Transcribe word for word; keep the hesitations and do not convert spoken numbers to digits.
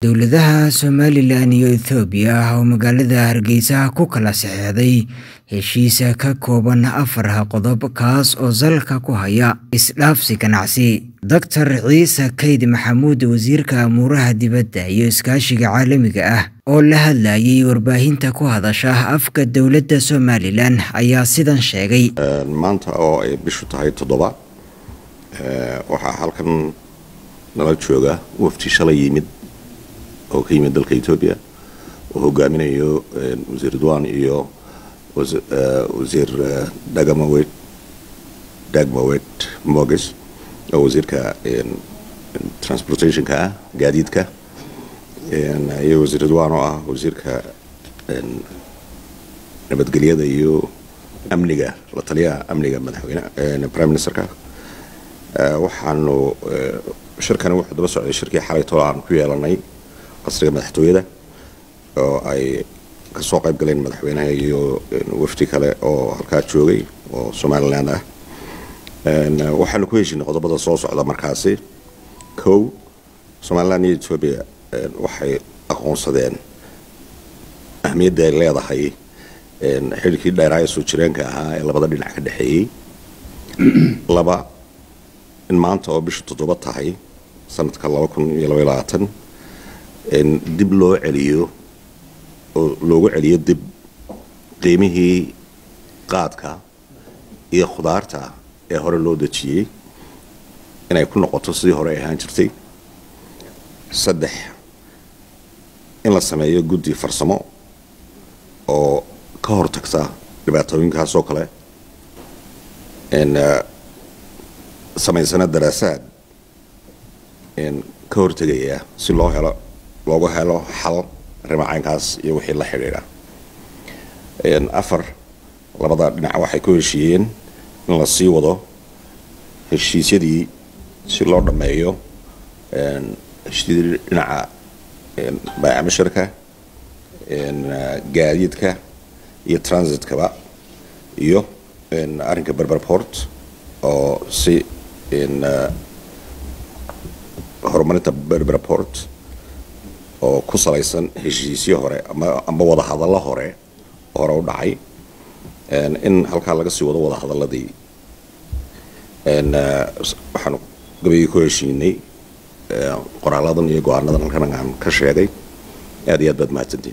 dowladaha Somaliland iyo Ethiopia oo magaalada Hargeysa ku kala saxeexday heshiis ka kooban afar qodob kaas oo salka ku haya isdhaafsi ganacsi. Doctor Ciise Kayd Maxamuud, wasiirka amuraha dibadda iyo iskaashiga caalamiga ah oo la hadlayay warbaahinta ku hadasha afka dowladda Somaliland ayaa sidan sheegay. maanta oo ay bishu tahay toddoba waxa halkan nala jooga wafdi shalay yimid oo ka yimid dalka Ethiopia oo hogaaminayo wasiir Ridwan iyo wasiir Dagamawet Dagmawet Moges oo wasiirka transportation ka gaadiidka iyo wasiir Ridwan oo ah wasiirka nabadgelyada iyo amniga la taliyaha amniga madaxweynaha prime ministerka waxaanu shirkan wuxuu daba socday shirkii xalay tolaan ku yeelanay qasriga madaxtooyada oo ay ka soo qayb galeen madaxweynaha iyo wafdi kale oo halka joogay oo Somaliland ah waxaanu ku heshiinay qodobada soo socda markaasi kow Somaliland iyo Ethiopia waxay aqoonsadeen ahmiyadda ay leedahay xilkii dheeraaya soo jireenka ahaa ee labada dhinac ka dhaxeeyay laba in maanta oo bishu toddoba tahay sanadka laba kun iyo laba iyo labaatan in dib loo celiyo oo loogu celiyo dib qiimihii qaadka iyo khudaarta ee hore loo dejiyay inay ku noqoto sidii hore ahaan jirtay. saddex in la sameeyo guddi farsamo oo ka hortagta dhibaatooyinkaas oo kale in samaysana daraasaad in ka hortagaya si loo helo loogu helo xal arrimahaas iyo wixii la xiriira. in afar labada dhinac waxay ku heshiiyeen in la sii wado heshiisyadii si loo dhameeyo in heshiisyadii dhinaca in baayaca in gaadiidka iyo transitkaba iyo in arrinka Berber Port oo si in horumarinta Berber Port oo ku salaysan heshiisyo hore ama ama wada hadallo hore hore u dhacay in halka laga sii wado wada hadaladii in waxaanu gabayay ku heshiinay qoraaladan iyo go'aanadan halkan aan ka sheegay aad iyo aad baad mahadsantihiin.